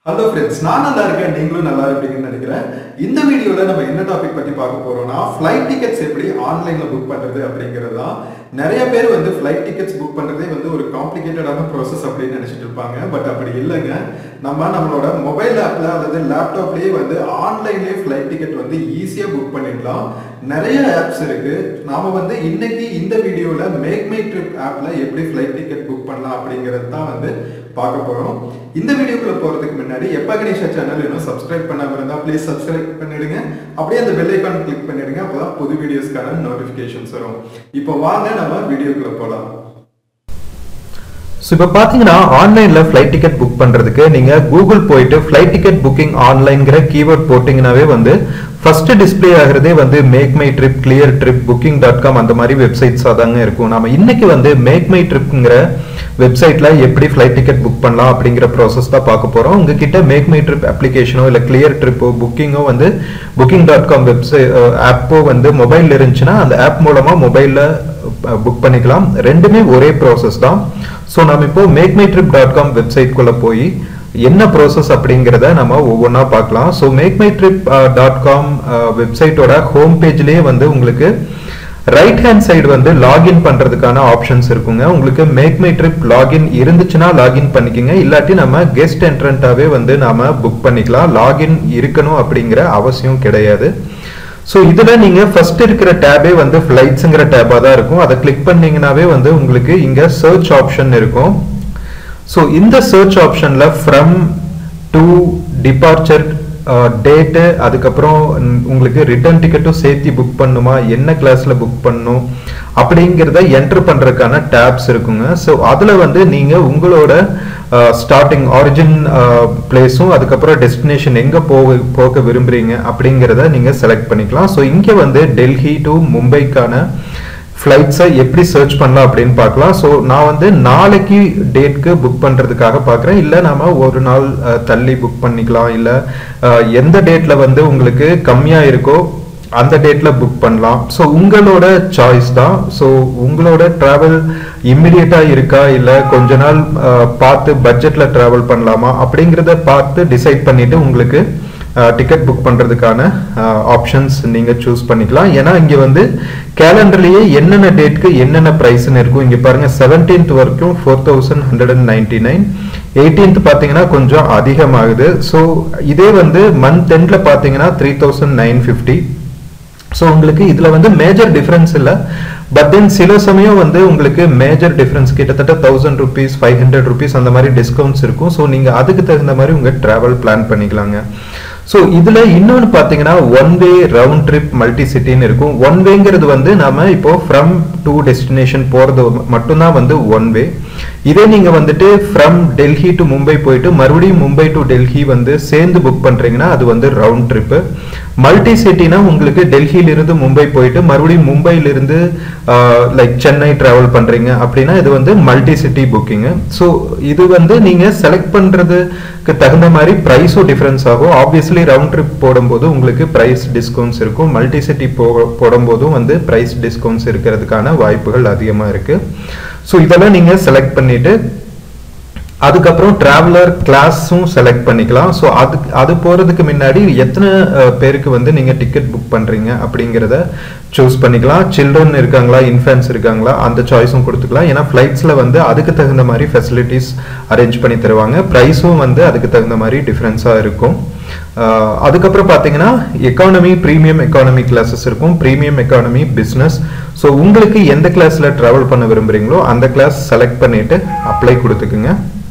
Hello friends, நான் நல்லா இருக்கேன், நீங்களும் நல்லா இருப்பீங்கன்னு நினைக்கிறேன். இந்த வீடியோல நம்ம என்ன டாபிக் பத்தி பார்க்க போறோம்னா flight tickets எப்படி ஆன்லைன்ல புக் பண்றது அப்படிங்கிறது தான். நிறைய பேர் வந்து flight tickets புக் பண்றதே வந்து ஒரு காம்ப்ளிகேட்டடான process அப்படின்னு நினைச்சிட்டு இருப்பாங்க. பட் அப்படி இல்லைங்க. நம்மளோட மொபைல் ஆப்ல அல்லது லேப்டாப்லயே வந்து ஆன்லைன்லயே flight ticket வந்து ஈஸியா புக் பண்ணிடலாம். நிறைய ஆப்ஸ் இருக்கு. நாம வந்து இன்னைக்கு இந்த வீடியோல MakeMyTrip ஆப்ல எப்படி flight ticket புக் பண்ணலாம் அப்படிங்கிறது தான் வந்து பார்க்க போறோம். இந்த வீடியோக்குள்ள போறதுக்கு முன்னாடி எப்பா கணேஷா சேனல் இன்னும் சப்ஸ்கிரைப் பண்ணாம இருந்தா ப்ளீஸ் சப்ஸ்கிரைப் பண்ணிடுங்க. அப்படியே அந்த பெல் ஐகான் கிளிக் பண்ணிடுங்க. அப்பதான் புது வீடியோஸ்க்கான நோட்டிபிகேஷன்ஸ் வரும். இப்போ வாங்க நம்ம வீடியோக்குள்ள போலாம். So இப்போ பாத்தீங்கன்னா ஆன்லைன்ல ஃளைட் டிக்கெட் புக் பண்றதுக்கு நீங்க கூகுள் போயிட்டு ஃளைட் டிக்கெட் புக்கிங் ஆன்லைன்ங்கற கீவேர்ட் போட்டீங்கனாவே வந்து ஃபர்ஸ்ட் டிஸ்ப்ளே ஆகிறதே வந்து MakeMyTrip, ClearTrip, booking.com அந்த மாதிரி வெப்சைட்ஸ் அதாங்க இருக்கும். நாம இன்னைக்கு வந்து MakeMyTripங்கற வெப்சைட்ல எப்படி ஃளைட் டிக்கெட் புக் பண்ணலாம் அப்படிங்கற process தான் பார்க்க போறோம். உங்ககிட்ட MakeMyTrip அப்ளிகேஷனோ இல்ல ClearTripஓ புக்கிங்கோ வந்து booking.com வெப்சைட் ஆப்போ வந்து மொபைல்ல இருந்துச்சுனா அந்த ஆப் மூலமா மொபைல்ல புக் பண்ணிக்கலாம். ரெண்டுமே ஒரே process தான். சோ நாம இப்போ MakeMyTrip.com வெப்சைட் குள்ள போய் என்ன process அப்படிங்கறத நாம ஒவ்வொண்ணா பார்க்கலாம். சோ MakeMyTrip.com வெப்சைட்டோட ஹோம் பேஜ்லயே வந்து உங்களுக்கு ரைட் ஹேண்ட் சைடு வந்து லாகின் பண்றதுக்கான ஆப்ஷன்ஸ் இருக்குங்க. உங்களுக்கு MakeMyTrip லாகின் இருந்துச்சுனா லாகின் பண்ணிக்கங்க. இல்லாட்டி நம்ம கெஸ்ட் என்ட்ரன்ட்டாவே வந்து நாம புக் பண்ணிக்கலாம். லாகின் இருக்கணும் அப்படிங்கற அவசியம் கிடையாது. சோ இதுல நீங்க ஃபர்ஸ்ட் இருக்கிற டேபே வந்து ஃளைட்ஸ்ங்கற டேபா தான் இருக்கும். அத கிளிக் பண்ணீங்கனாவே வந்து உங்களுக்கு இங்க சர்ச் ஆப்ஷன் இருக்கும். சோ இந்த சர்ச் ஆப்ஷன்ல from to departure டேட் அதுக்கு அப்புறம் உங்களுக்கு ரிட்டர்ன் டிக்கெட்டும் சேர்த்து புக் பண்ணுமா, என்ன கிளாஸ்ல புக் பண்ணனும் அப்படிங்கறத என்டர் பண்றதுக்கான டாப்ஸ் இருக்குங்க. சோ அதுல வந்து நீங்க உங்களோட ஸ்டார்டிங் ஆரிஜின் பிளேஸும் அதுக்கு அப்புறம் டெஸ்டினேஷன் எங்க போக விரும்புறீங்க அப்படிங்கறத நீங்க செலக்ட் பண்ணிக்கலாம். சோ இங்க வந்து டெல்லி டு மும்பைக்கான ஃளைட்ஸை எப்படி சர்ச் பண்ணலாம் அப்படின்னு பார்க்கலாம். ஸோ நான் வந்து நாளைக்கு டேட்க்கு புக் பண்ணுறதுக்காக பார்க்குறேன். இல்லை நாம ஒரு நாள் தள்ளி புக் பண்ணிக்கலாம். இல்லை எந்த டேட்ல வந்து உங்களுக்கு கம்மியாக இருக்கோ அந்த டேட்ல புக் பண்ணலாம். ஸோ உங்களோட சாய்ஸ் தான். ஸோ உங்களோட டிராவல் இம்மிடியட்டா இருக்கா இல்லை கொஞ்ச நாள் பார்த்து பட்ஜெட்ல டிராவல் பண்ணலாமா அப்படிங்கிறத பார்த்து டிசைட் பண்ணிட்டு உங்களுக்கு டிக்கெட் புக் பண்றதுக்கான ஆப்ஷன்ஸ் நீங்க சூஸ் பண்ணிக்கலாம். ஏன்னா இங்க வந்து கேலண்டர்லயே என்னென்ன டேட்க்கு என்னென்ன பிரைஸ்னு இருக்கும். இங்க பாருங்க 17th வரைக்கும் 4199, 18th பாத்தீங்கன்னா கொஞ்சம் அதிகமாகுது. ஸோ இதே வந்து மந்த் எண்ட்ல பாத்தீங்கன்னா 3950. ஸோ உங்களுக்கு இதுல வந்து மேஜர் டிஃபரன்ஸ் இல்லை. பட் தென் சில சமயம் வந்து உங்களுக்கு மேஜர் டிஃபரன்ஸ் கிட்டத்தட்ட 1000 rupees 500 rupees அந்த மாதிரி டிஸ்கவுண்ட்ஸ் இருக்கும். ஸோ நீங்க அதுக்கு தகுந்த மாதிரி உங்க டிராவல் பிளான் பண்ணிக்கலாங்க. ஸோ இதுல இன்னொன்று பார்த்தீங்கன்னா one way round trip multi சிட்டின்னு இருக்கும். ஒன் வேங்கிறது வந்து நாம இப்போ ஃப்ரம் டு டெஸ்டினேஷன் போறது மட்டும்தான் வந்து ஒன் வே. இதே நீங்க வந்துட்டு ஃப்ரம் டெல்லி டு மும்பை போயிட்டு மறுபடியும் மும்பை டு டெல்லி வந்து சேர்ந்து புக் பண்றீங்கன்னா அது வந்து ரவுண்ட் ட்ரிப். மல்டி சிட்டினா உங்களுக்கு டெல்லியில இருந்து மும்பை போயிட்டு மறுபடியும் மும்பையில இருந்து லைக் சென்னை டிராவல் பண்றீங்க அப்படின்னா இது வந்து மல்டி சிட்டி புக்கிங். ஸோ இது வந்து நீங்க செலக்ட் பண்றதுக்கு தகுந்த மாதிரி பிரைஸும் டிஃபரன்ஸ் ஆகும். ஆப்வியஸ்லி ரவுண்ட் ட்ரிப் போடும்போது உங்களுக்கு பிரைஸ் டிஸ்கவுண்ட்ஸ் இருக்கும். மல்டி சிட்டி போடும்போதும் வந்து பிரைஸ் டிஸ்கவுண்ட்ஸ் இருக்கிறதுக்கான வாய்ப்புகள் அதிகமா இருக்கு. ஸோ இதெல்லாம் நீங்க செலக்ட் பண்ணிட்டு அதுக்கப்புறம் டிராவலர் கிளாஸும் செலக்ட் பண்ணிக்கலாம். ஸோ அது போறதுக்கு முன்னாடி எத்தனை பேருக்கு வந்து நீங்க டிக்கெட் புக் பண்றீங்க அப்படிங்கிறத சூஸ் பண்ணிக்கலாம். சில்ட்ரன் இருக்காங்களா, இன்ஃபென்ட்ஸ் இருக்காங்களா அந்த சாய்ஸும் கொடுத்துக்கலாம். ஏன்னா ஃபிளைட்ஸ்ல வந்து அதுக்கு தகுந்த மாதிரி ஃபெசிலிட்டிஸ் அரேஞ்ச் பண்ணி தருவாங்க. ப்ரைஸும் வந்து அதுக்கு தகுந்த மாதிரி டிஃபரன்ஸா இருக்கும். அதுக்கப்புறம் பார்த்தீங்கன்னா எக்கானமி, பிரீமியம் எக்கானமி கிளாஸஸ் இருக்கும். Premium economy, business. ஸோ உங்களுக்கு எந்த கிளாஸ்ல டிராவல் பண்ண விரும்புறீங்களோ அந்த கிளாஸ் செலக்ட் பண்ணிட்டு அப்ளை கொடுத்துக்குங்க.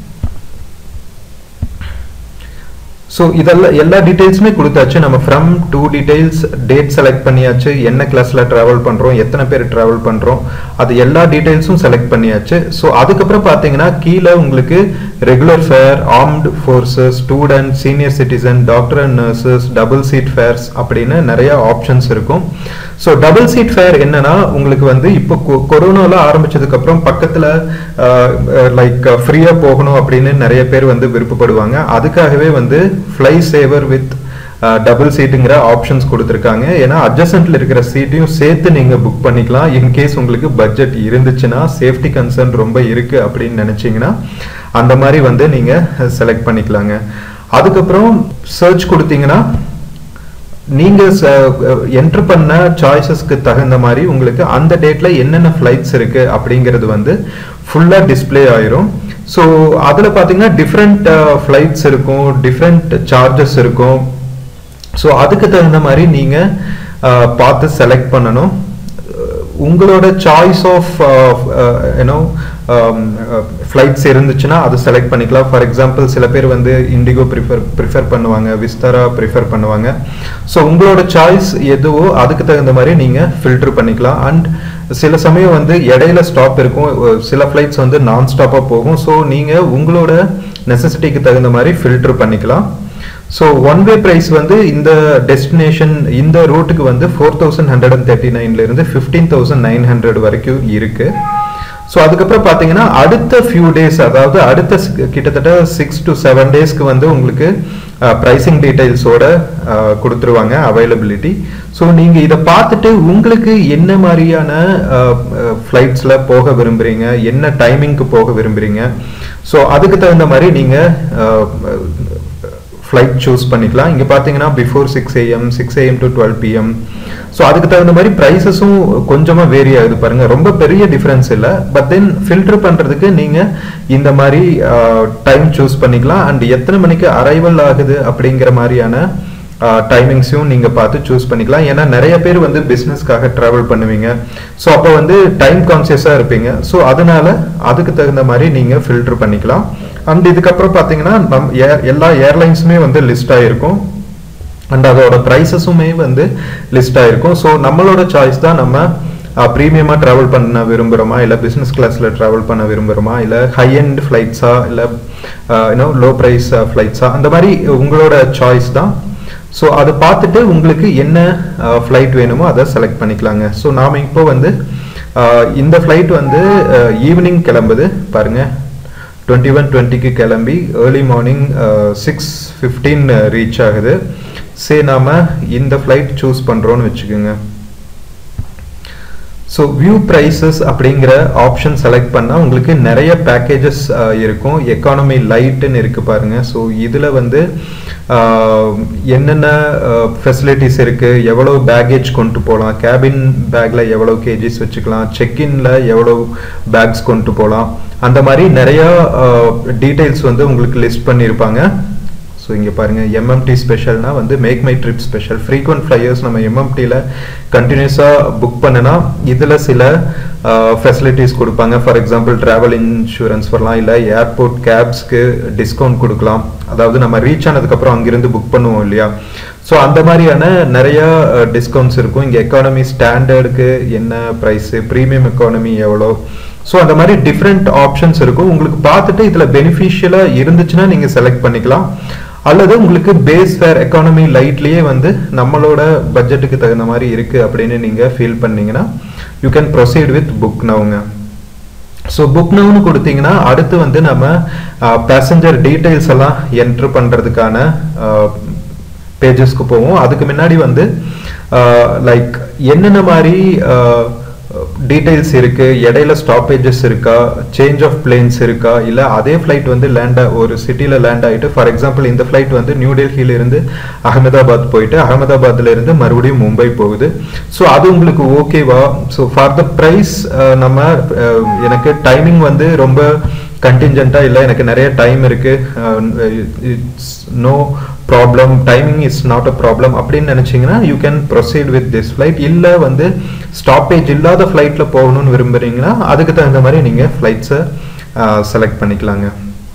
ஸோ இதெல்லாம் எல்லா டீடைல்ஸுமே கொடுத்தாச்சு. நம்ம from to details, date select பண்ணியாச்சு, என்ன கிளாஸ்ல டிராவல் பண்றோம், எத்தனை பேர் டிராவல் பண்றோம், அது எல்லா டீடைல்ஸும் செலக்ட் பண்ணியாச்சு. ஸோ அதுக்கப்புறம் பார்த்தீங்கன்னா கீழே உங்களுக்கு regular fare, armed forces, student, senior citizen, doctor and nurses, double seat fares அப்படின்னு நிறைய ஆப்ஷன்ஸ் இருக்கும். ஸோ டபுள் சீட் ஃபேர் என்னன்னா உங்களுக்கு வந்து இப்போ கொரோனால ஆரம்பிச்சதுக்கு அப்புறம் பக்கத்துல லைக் ஃப்ரீயா போகணும் அப்படின்னு நிறைய பேர் வந்து விருப்பப்படுவாங்க. அதுக்காகவே வந்து ஃப்ளை சேவர் வித் டபுள் சீட்டுங்கிற ஆப்ஷன்ஸ் கொடுத்துருக்காங்க. ஏன்னா அட்ஜசன்ட்ல இருக்கிற சீட்டையும் சேர்த்து நீங்க புக் பண்ணிக்கலாம். இன்கேஸ் உங்களுக்கு பட்ஜெட் இருந்துச்சுன்னா, சேஃப்டி கன்சர்ன் ரொம்ப இருக்கு அப்படின்னு நினைச்சீங்கன்னா அந்த மாதிரி வந்து நீங்க செலக்ட் பண்ணிக்கலாங்க. அதுக்கப்புறம் சர்ச் கொடுத்தீங்கன்னா நீங்க என்டர் பண்ண சாய்ஸஸ்க்கு தகுந்த மாதிரி உங்களுக்கு அந்த டேட்ல என்னென்ன ஃபிளைட்ஸ் இருக்கு அப்படிங்கிறது வந்து ஃபுல்லா டிஸ்ப்ளே ஆயிரும். ஸோ அதுல பாத்தீங்கன்னா டிஃப்ரெண்ட் ஃபிளைட்ஸ் இருக்கும், டிஃப்ரெண்ட் சார்ஜஸ் இருக்கும். ஸோ அதுக்கு தகுந்த மாதிரி நீங்க பார்த்து செலக்ட் பண்ணணும். உங்களோட சாய்ஸ் ஆஃப் ஃப்ளைட்ஸ் இருந்துச்சுன்னா அதை செலக்ட் பண்ணிக்கலாம். ஃபார் எக்ஸாம்பிள் சில பேர் வந்து இண்டிகோ ப்ரிஃபர் பண்ணுவாங்க, விஸ்தாரா ப்ரிஃபர் பண்ணுவாங்க. ஸோ உங்களோட சாய்ஸ் எதுவோ அதுக்கு தகுந்த மாதிரி நீங்கள் ஃபில்டர் பண்ணிக்கலாம். அண்ட் சில சமயம் வந்து இடையில ஸ்டாப் இருக்கும், சில ஃப்ளைட்ஸ் வந்து நான் ஸ்டாப்பாக போகும். ஸோ நீங்கள் உங்களோட நெசசிட்டிக்கு தகுந்த மாதிரி ஃபில்டர் பண்ணிக்கலாம். ஸோ ஒன் வே ப்ரைஸ் வந்து இந்த டெஸ்டினேஷன் இந்த ரூட்டுக்கு வந்து 4139 இருந்து 15,900 வரைக்கும் இருக்கு. ஸோ அதுக்கப்புறம் பார்த்தீங்கன்னா அடுத்த ஃபியூ டேஸ், அதாவது அடுத்த கிட்டத்தட்ட 6 to 7 டேஸ்க்கு வந்து உங்களுக்கு ப்ரைசிங் டீடைல்ஸோட கொடுத்துருவாங்க, அவைலபிலிட்டி. ஸோ நீங்கள் இதை பார்த்துட்டு உங்களுக்கு என்ன மாதிரியான ஃப்ளைட்ஸில் போக விரும்புகிறீங்க, என்ன டைமிங்க்கு போக விரும்புகிறீங்க, ஸோ அதுக்கு தகுந்த மாதிரி நீங்கள் ஃப்ளைட் சூஸ் பண்ணிக்கலாம். இங்கே பார்த்தீங்கன்னா before 6 AM 6 AM to 12 PM. So அதுக்கு தகுந்த மாதிரி ப்ரைஸஸும் கொஞ்சமாக வேரி ஆகுது பாருங்க, ரொம்ப பெரிய டிஃப்ரென்ஸ் இல்லை. பட் தென் ஃபில்டர் பண்ணுறதுக்கு நீங்கள் இந்த மாதிரி டைம் சூஸ் பண்ணிக்கலாம். அண்ட் எத்தனை மணிக்கு அரைவல் ஆகுது அப்படிங்கிற மாதிரியான டைமிங்ஸையும் நீங்கள் பார்த்து சூஸ் பண்ணிக்கலாம். ஏன்னா நிறைய பேர் வந்து பிஸ்னஸ்க்காக ட்ராவல் பண்ணுவீங்க. ஸோ அப்போ வந்து டைம் கான்சியஸாக இருப்பீங்க. ஸோ அதனால அதுக்கு தகுந்த மாதிரி நீங்கள் ஃபில்டர் பண்ணிக்கலாம். அண்ட் இதுக்கப்புறம் பார்த்தீங்கன்னா எல்லா ஏர்லைன்ஸுமே வந்து லிஸ்ட் ஆகிருக்கும். அண்ட் அதோட ப்ரைஸஸுமே வந்து லிஸ்ட் ஆகிருக்கும். ஸோ நம்மளோட சாய்ஸ் தான், நம்ம ப்ரீமியமாக ட்ராவல் பண்ண விரும்புகிறோமா, இல்லை பிஸ்னஸ் கிளாஸில் ட்ராவல் பண்ண விரும்புகிறோமா, இல்லை ஹை எண்ட் ஃப்ளைட்ஸா, இல்லை லோ ப்ரைஸ் ஃப்ளைட்ஸா, அந்த மாதிரி உங்களோட சாய்ஸ் தான். ஸோ அதை பார்த்துட்டு உங்களுக்கு என்ன ஃப்ளைட் வேணுமோ அதை செலக்ட் பண்ணிக்கலாங்க. ஸோ நாம் இப்போ வந்து இந்த ஃப்ளைட் வந்து ஈவினிங் கிளம்புது பாருங்க, 21:20க்கு கிளம்பி ஏர்லி மார்னிங் 6:15 ரீச் ஆகுது. சரி, நாம் இந்த ஃப்ளைட் சூஸ் பண்ணுறோன்னு வச்சுக்கோங்க. ஸோ வியூ ப்ரைஸஸ் அப்படிங்கிற ஆப்ஷன் செலக்ட் பண்ணால் உங்களுக்கு நிறைய பேக்கேஜஸ் இருக்கும். எக்கானமி லைட்டுன்னு இருக்குது பாருங்கள். ஸோ இதில் வந்து என்னென்ன ஃபெசிலிட்டிஸ் இருக்குது, எவ்வளோ பேக்கேஜ் கொண்டு போகலாம், கேபின் பேக்கில் எவ்வளோ கேஜிஸ் வச்சுக்கலாம், செக்இன்ல எவ்வளோ பேக்ஸ் கொண்டு போகலாம், அந்த மாதிரி நிறையா டீட்டெயில்ஸ் வந்து உங்களுக்கு லிஸ்ட் பண்ணியிருப்பாங்க. ஸோ இங்கே பாருங்கள், எம்எம்டி ஸ்பெஷல்னா வந்து Make My Trip special. Frequent flyers நம்ம எம்எம்டியில் கண்டினியூஸாக புக் பண்ணினா இதில் சில ஃபெசிலிட்டிஸ் கொடுப்பாங்க. ஃபார் எக்ஸாம்பிள் ட்ராவல் இன்சூரன்ஸ் வரலாம், இல்லை ஏர்போர்ட் கேப்ஸ்க்கு டிஸ்கவுண்ட் கொடுக்கலாம். அதாவது நம்ம ரீச் ஆனதுக்கப்புறம் அங்கிருந்து புக் பண்ணுவோம் இல்லையா, ஸோ அந்த மாதிரியான நிறையா டிஸ்கவுண்ட்ஸ் இருக்கும். இங்கே எக்கானமி ஸ்டாண்டர்டுக்கு என்ன ப்ரைஸு, ப்ரீமியம் எக்கானமி எவ்வளோ, ஸோ அந்த மாதிரி டிஃப்ரெண்ட் ஆப்ஷன்ஸ் இருக்கும். உங்களுக்கு பார்த்துட்டு இதில் பெனிஃபிஷியலாக இருந்துச்சுன்னா நீங்கள் செலக்ட் பண்ணிக்கலாம். அல்லது உங்களுக்கு பேஸ் ஃபேர் எக்கானமி லைட்லேயே வந்து நம்மளோட பட்ஜெட்டுக்கு தகுந்த மாதிரி இருக்குது அப்படின்னு நீங்கள் ஃபீல் பண்ணீங்கன்னா you can proceed with book நவுங்க. ஸோ புக் நவுன்னு கொடுத்தீங்கன்னா அடுத்து வந்து நம்ம பேசஞ்சர் டீட்டெயில்ஸ் எல்லாம் என்ட்ரு பண்ணுறதுக்கான பேஜஸ்க்கு போவோம். அதுக்கு முன்னாடி வந்து லைக் என்னென்ன மாதிரி டீடைல்ஸ் இருக்கு, இடையில ஸ்டாப்பேஜஸ் இருக்கா, சேஞ்ச் ஆஃப் பிளேன்ஸ் இருக்கா, இல்லை அதே ஃப்ளைட் வந்து ஒரு சிட்டியில் லேண்ட் ஆகிட்டு, ஃபார் எக்ஸாம்பிள் இந்த ஃப்ளைட் வந்து நியூ டெல்லியில இருந்து அகமதாபாத் போயிட்டு அகமதாபாத்ல இருந்து மறுபடியும் மும்பை போகுது. ஸோ அது உங்களுக்கு ஓகேவா? ஸோ ஃபார் த ப்ரைஸ் நம்ம எனக்கு டைமிங் வந்து ரொம்ப கண்டிஞ்சென்ட்டா இல்லை, எனக்கு நிறைய டைம் இருக்கு, it's no problem, timing is not a problem அப்படின்னு நினைச்சீங்கன்னா you can proceed with this flight. இல்லை வந்து ஸ்டாப்பேஜ் இல்லாத ஃப்ளைட்டில் போகணும்னு விரும்புறீங்கன்னா அதுக்கு தகுந்த மாதிரி நீங்கள் ஃப்ளைட்ஸை செலக்ட் பண்ணிக்கலாங்க.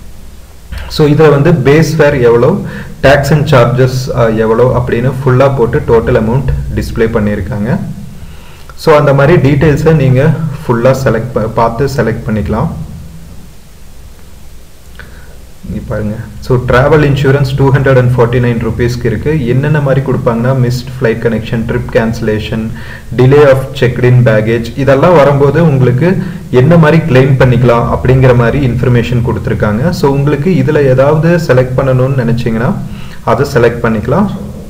ஸோ இதில் வந்து பேஸ் ஃபேர் எவ்வளோ, டேக்ஸ் அண்ட் சார்ஜஸ் எவ்வளோ அப்படின்னு ஃபுல்லாக போட்டு டோட்டல் அமௌண்ட் டிஸ்பிளே பண்ணியிருக்காங்க. ஸோ அந்த மாதிரி டீட்டெயில்ஸை நீங்கள் ஃபுல்லாக பார்த்து செலக்ட் பண்ணிக்கலாம். இங்கே பாருங்க, ஸோ ட்ராவல் இன்சூரன்ஸ் 249 ருபீஸ்க்கு இருக்குது. என்னென்ன மாதிரி கொடுப்பாங்கன்னா missed flight connection, trip cancellation, delay of check in baggage, இதெல்லாம் வரும்போது உங்களுக்கு என்ன மாதிரி கிளைம் பண்ணிக்கலாம் அப்படிங்கிற மாதிரி இன்ஃபர்மேஷன் கொடுத்துருக்காங்க. ஸோ உங்களுக்கு இதில் ஏதாவது செலக்ட் பண்ணணும்னு நினச்சிங்கன்னா அதை செலக்ட் பண்ணிக்கலாம்.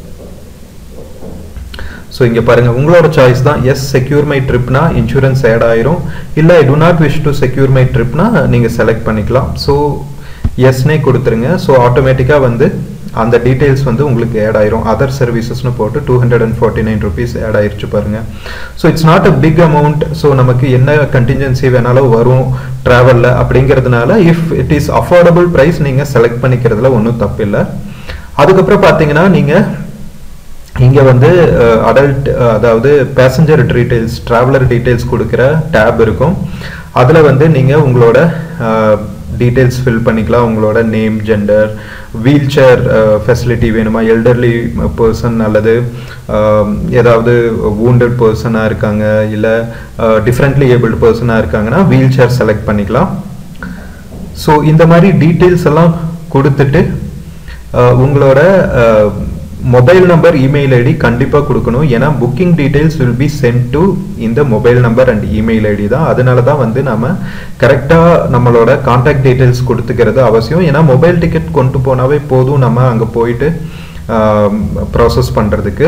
ஸோ இங்கே பாருங்கள், உங்களோட சாய்ஸ் தான். எஸ் செக்யூர் மை ட்ரிப்னா இன்சூரன்ஸ் ஆட் ஆயிரும், இல்லை I do not wish to secure my ட்ரிப்னா நீங்கள் செலக்ட் பண்ணிக்கலாம். ஸோ எஸ்னே கொடுத்துருங்க. ஸோ ஆட்டோமேட்டிக்காக வந்து அந்த டீடைல்ஸ் வந்து உங்களுக்கு ஆட் ஆயிரும். அதர் சர்வீசஸ்னு போட்டு 249 rupees ஆட் ஆயிருச்சு பாருங்க. So it's not a big amount. So நமக்கு என்ன கண்டிஞ்சன்சி வேணாலும் வரும் ட்ராவலில் அப்படிங்கிறதுனால if it is affordable price நீங்கள் செலக்ட் பண்ணிக்கிறதுல ஒன்றும் தப்பு இல்லை. அதுக்கப்புறம் பார்த்தீங்கன்னா நீங்கள் இங்கே வந்து அடல்ட் அதாவது பேசஞ்சர் டீடைல்ஸ் ட்ராவலர் டீடைல்ஸ் கொடுக்குற டேப் இருக்கும். அதில் வந்து நீங்கள் உங்களோட டீடைல்ஸ் ஃபில் பண்ணிக்கலாம். உங்களோட name, gender, wheel chair facility வேணுமா, எல்டர்லி பர்சன் அல்லது ஏதாவது வூண்டட் பர்சனாக இருக்காங்க இல்லை டிஃப்ரெண்ட்லி ஏபிள்டு பர்சனாக இருக்காங்கன்னா வீல் சேர் செலக்ட் பண்ணிக்கலாம். ஸோ இந்த மாதிரி டீட்டெயில்ஸ் எல்லாம் கொடுத்துட்டு உங்களோட மொபைல் நம்பர், இமெயில் ஐடி கண்டிப்பாக கொடுக்கணும். ஏன்னா booking details will be sent to இந்த mobile number and email ID தான். அதனால தான் வந்து நம்ம கரெக்டாக நம்மளோட கான்டாக்ட் டீடைல்ஸ் கொடுத்துக்கிறது அவசியம். ஏன்னா மொபைல் டிக்கெட் கொண்டு போனாவே போதும் நம்ம அங்கே போயிட்டு ப்ராசஸ் பண்ணுறதுக்கு.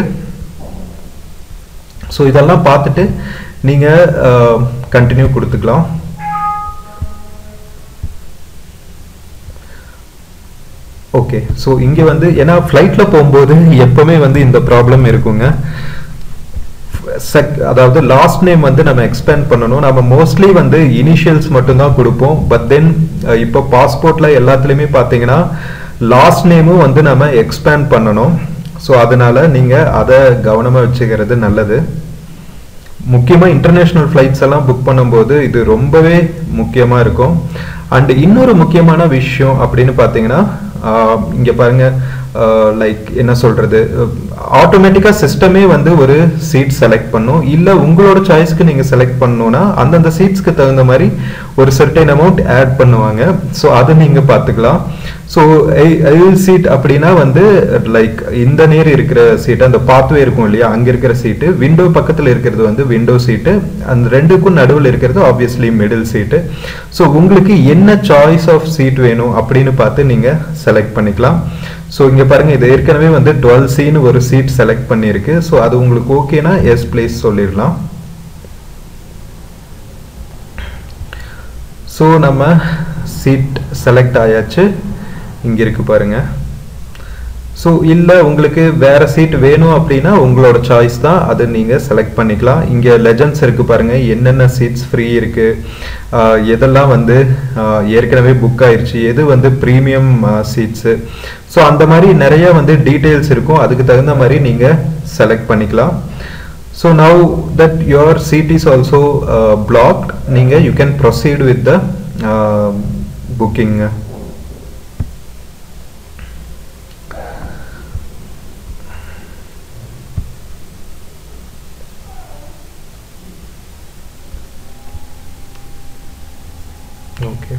ஸோ இதெல்லாம் பார்த்துட்டு நீங்கள் கண்டினியூ கொடுத்துக்கலாம். ஓகே, ஸோ இங்கே வந்து ஏன்னா ஃப்ளைட்டில் போகும்போது எப்போவுமே வந்து இந்த ப்ராப்ளம் இருக்குங்க. அதாவது லாஸ்ட் நேம் வந்து நம்ம எக்ஸ்பேண்ட் பண்ணணும். நம்ம மோஸ்ட்லி வந்து இனிஷியல்ஸ் மட்டும்தான் கொடுப்போம். பட் தென் இப்போ பாஸ்போர்ட்டில் எல்லாத்துலேயுமே பார்த்தீங்கன்னா லாஸ்ட் நேமும் வந்து நம்ம எக்ஸ்பேண்ட் பண்ணணும். ஸோ அதனால நீங்கள் அதை கவனமாக வச்சுக்கிறது நல்லது. முக்கியமாக இன்டர்நேஷ்னல் ஃப்ளைட்ஸ் எல்லாம் புக் பண்ணும்போது இது ரொம்பவே முக்கியமாக இருக்கும். அண்ட் இன்னொரு முக்கியமான விஷயம் அப்படின்னு பார்த்தீங்கன்னா இங்கே பாருங்க, லைக் என்ன சொல்றது, ஆட்டோமேட்டிக்காக சிஸ்டமே வந்து ஒரு சீட் செலக்ட் பண்ணும். இல்லை உங்களோட சாய்ஸ்க்கு நீங்கள் செலக்ட் பண்ணணும்னா அந்தந்த சீட்ஸ்க்கு தகுந்த மாதிரி ஒரு சர்டைன் அமௌண்ட் ஆட் பண்ணுவாங்க. ஸோ அதை நீங்கள் பார்த்துக்கலாம். ஸோ ஐல் சீட் அப்படின்னா வந்து லைக் இந்த நேர் இருக்கிற சீட்டு, அந்த பாத்வே இருக்கும் இல்லையா, அங்கே இருக்கிற சீட்டு, விண்டோ பக்கத்தில் இருக்கிறது வந்து விண்டோ சீட்டு, அந்த ரெண்டுக்கும் நடுவில் இருக்கிறது ஆப்வியஸ்லி மிடில் சீட்டு. ஸோ உங்களுக்கு என்ன சாய்ஸ் ஆஃப் சீட் வேணும் அப்படின்னு பார்த்து நீங்கள் செலக்ட் பண்ணிக்கலாம். ஸோ இங்கே பாருங்கள், இது ஏற்கனவே வந்து 12Cன்னு ஒரு சீட் செலக்ட் பண்ணியிருக்கு. ஸோ அது உங்களுக்கு ஓகேனா எஸ் பிளேஸ் சொல்லிடலாம். ஸோ நம்ம சீட் செலக்ட் ஆயாச்சு. இங்கே இருக்கு பாருங்க. ஸோ இல்லை உங்களுக்கு வேற சீட் வேணும் அப்படின்னா உங்களோட சாய்ஸ் தான், அது நீங்கள் செலக்ட் பண்ணிக்கலாம். இங்கே லெஜண்ட்ஸ் இருக்கு பாருங்க, என்னென்ன சீட்ஸ் ஃப்ரீ இருக்கு, எதெல்லாம் வந்து ஏற்கனவே புக் ஆயிடுச்சு, எது வந்து ப்ரீமியம் சீட்ஸு. ஸோ அந்த மாதிரி நிறைய வந்து டீட்டெயில்ஸ் இருக்கும். அதுக்கு தகுந்த மாதிரி நீங்கள் செலக்ட் பண்ணிக்கலாம். So now that your seat is also blocked, நீங்கள் you can proceed with the booking. Okay,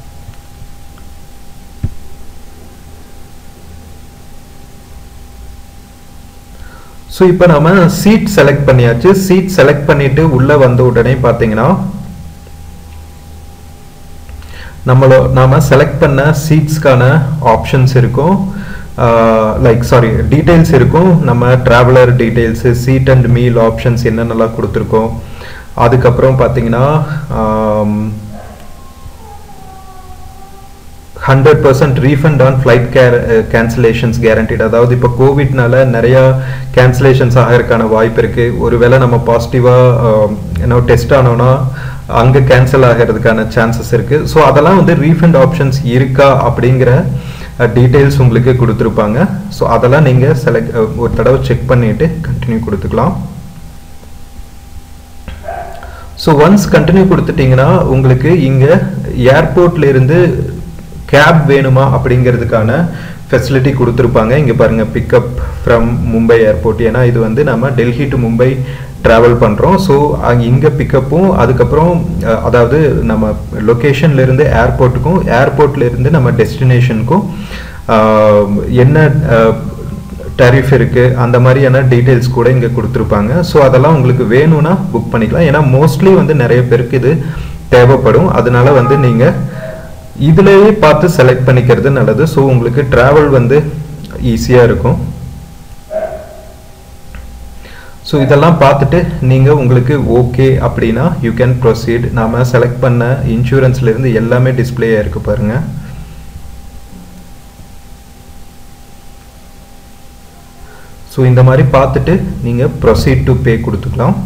so இப்போ நம்ம சீட் செலக்ட் பண்ணியாச்சு. சீட் செலக்ட் பண்ணிட்டு உள்ள வந்த உடனே பார்த்தீங்கன்னா நாம செலக்ட் பண்ண சீட்ஸ்க்கான ஆப்ஷன்ஸ் இருக்கும், டீடைல்ஸ் இருக்கும். நம்ம traveller details, seat and meal options என்னென்னலாம் கொடுத்துருக்கோம். அதுக்கப்புறம் பார்த்தீங்கன்னா 100% refund on flight cancellations guaranteed. அதாவது இப்போ கோவிட்னால நிறையா கேன்சலேஷன்ஸ் ஆகிறதுக்கான வாய்ப்பு இருக்குது. ஒருவேளை நம்ம பாசிட்டிவாக டெஸ்ட் ஆனோன்னா அங்கே கேன்சல் ஆகிறதுக்கான சான்சஸ் இருக்குது. ஸோ அதெல்லாம் வந்து ரீஃபண்ட் ஆப்ஷன்ஸ் இருக்கா அப்படிங்கிற டீட்டெயில்ஸ் உங்களுக்கு கொடுத்துருப்பாங்க. ஸோ அதெல்லாம் நீங்கள் ஒரு தடவை செக் பண்ணிவிட்டு கண்டினியூ கொடுத்துக்கலாம். ஸோ ஒன்ஸ் கண்டினியூ கொடுத்துட்டிங்கன்னா உங்களுக்கு இங்கே ஏர்போர்ட்ல இருந்து கேப் வேணுமா அப்படிங்கிறதுக்கான ஃபெசிலிட்டி கொடுத்துருப்பாங்க. இங்கே பாருங்கள், பிக்கப் ஃப்ரம் மும்பை ஏர்போர்ட். ஏன்னா இது வந்து நம்ம டெல்லி டு மும்பை ட்ராவல் பண்ணுறோம். ஸோ இங்கே பிக்கப்பும், அதுக்கப்புறம் அதாவது நம்ம லொக்கேஷன்லேருந்து ஏர்போர்ட்டுக்கும், ஏர்போர்ட்லேருந்து நம்ம டெஸ்டினேஷனுக்கும் என்ன டேரிஃப் இருக்குது அந்த மாதிரியான டீட்டெயில்ஸ் கூட இங்கே கொடுத்துருப்பாங்க. ஸோ அதெல்லாம் உங்களுக்கு வேணும்னா புக் பண்ணிக்கலாம். ஏன்னா மோஸ்ட்லி வந்து நிறைய பேருக்கு இது தேவைப்படும். அதனால வந்து நீங்கள் இதுலேயே பார்த்து செலக்ட் பண்ணிக்கிறது நல்லது. ஸோ உங்களுக்கு ட்ராவல் வந்து ஈஸியாக இருக்கும். ஸோ இதெல்லாம் பார்த்துட்டு நீங்கள் உங்களுக்கு ஓகே அப்படின்னா யூ கேன் ப்ரொசீட். நாம் செலக்ட் பண்ண இன்சூரன்ஸ்லேருந்து எல்லாமே டிஸ்பிளே ஆயிருக்கு பாருங்கள். ஸோ இந்த மாதிரி பார்த்துட்டு நீங்கள் ப்ரொசீட் டு பே கொடுத்துக்கலாம்.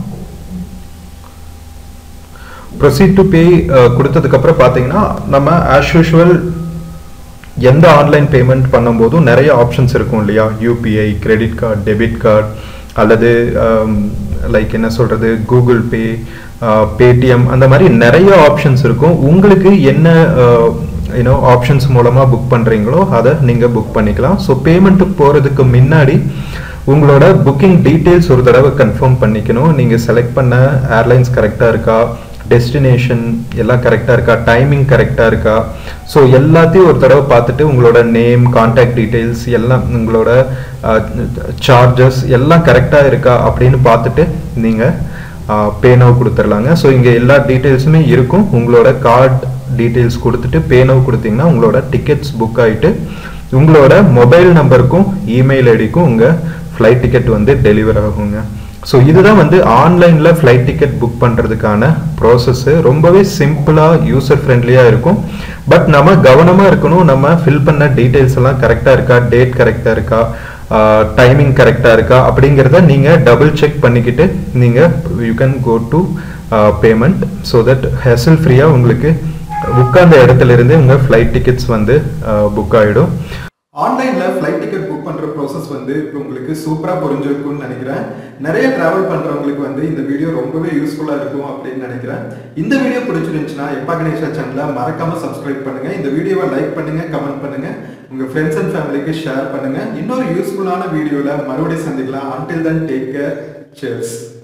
ப்ரொசீட் டு பே கொடுத்ததுக்கப்புறம் பார்த்தீங்கன்னா நம்ம ஆஸ் யூஷுவல் எந்த ஆன்லைன் பேமெண்ட் பண்ணும்போதும் நிறைய ஆப்ஷன்ஸ் இருக்கும் இல்லையா, UPI, credit card, debit card, அல்லது லைக் என்ன சொல்கிறது, கூகுள் பே, பேடிஎம், அந்த மாதிரி நிறைய ஆப்ஷன்ஸ் இருக்கும். உங்களுக்கு என்ன ஆப்ஷன்ஸ் மூலமாக புக் பண்ணுறீங்களோ அதை நீங்கள் புக் பண்ணிக்கலாம். ஸோ பேமெண்ட்டுக்கு போகிறதுக்கு முன்னாடி உங்களோட புக்கிங் டீட்டெயில்ஸ் ஒரு தடவை கன்ஃபார்ம் பண்ணிக்கணும். நீங்கள் செலக்ட் பண்ண ஏர்லைன்ஸ் கரெக்டாக இருக்கா, டெஸ்டினேஷன் எல்லாம் கரெக்டாக இருக்கா, டைமிங் கரெக்டாக இருக்கா, ஸோ எல்லாத்தையும் ஒரு தடவை பார்த்துட்டு உங்களோட நேம், கான்டாக்ட் டீட்டெயில்ஸ் எல்லாம், உங்களோட சார்ஜஸ் எல்லாம் கரெக்டாக இருக்கா அப்படின்னு பார்த்துட்டு நீங்கள் பே நவ் கொடுத்துடலாங்க. ஸோ இங்கே எல்லா டீட்டெயில்ஸுமே இருக்கும். உங்களோட கார்டு டீட்டெயில்ஸ் கொடுத்துட்டு பே நவ் கொடுத்தீங்கன்னா உங்களோட டிக்கெட்ஸ் புக் ஆகிட்டு உங்களோட மொபைல் நம்பருக்கும் இமெயில் ஐடிக்கும் உங்கள் ஃப்ளைட் டிக்கெட் வந்து டெலிவர் ஆகுங்க. ஸோ இதுதான் வந்து ஆன்லைனில் ஃப்ளைட் டிக்கெட் புக் பண்ணுறதுக்கான ப்ராசஸ்ஸு. ரொம்பவே சிம்பிளாக யூசர் ஃப்ரெண்ட்லியாக இருக்கும். பட் நம்ம கவனமாக இருக்கணும். நம்ம ஃபில் பண்ண டீட்டெயில்ஸ் எல்லாம் கரெக்டாக இருக்கா, டேட் கரெக்டாக இருக்கா, டைமிங் கரெக்டாக இருக்கா அப்படிங்கிறத நீங்கள் டபுள் செக் பண்ணிக்கிட்டு நீங்கள் you can go to payment. So that hassle ஃப்ரீயாக உங்களுக்கு உட்கார்ந்த இடத்துல இருந்து உங்கள் ஃப்ளைட் டிக்கெட்ஸ் வந்து புக் ஆகிடும். ஆன்லைனில் ஃப்ளைட் டிக்கெட் புக் பண்ணுற ப்ராசஸ் வந்து இப்போ உங்களுக்கு சூப்பராக புரிஞ்சிருக்கும்னு நினைக்கிறேன். நிறைய ட்ராவல் பண்ணுறவங்களுக்கு வந்து இந்த வீடியோ ரொம்பவே யூஸ்ஃபுல்லாக இருக்கும் அப்படின்னு நினைக்கிறேன். இந்த வீடியோ பிடிச்சிருந்துச்சுன்னா எப்பா கணேஷா சேனலை மறக்காமல் சப்ஸ்கிரைப் பண்ணுங்கள். இந்த வீடியோவை லைக் பண்ணுங்கள், கமெண்ட் பண்ணுங்கள், உங்கள் ஃப்ரெண்ட்ஸ் அண்ட் ஃபேமிலிக்கு ஷேர் பண்ணுங்கள். இன்னொரு யூஸ்ஃபுல்லான வீடியோவில் மறுபடியும் சந்திக்கலாம். Until then, take care. Cheers.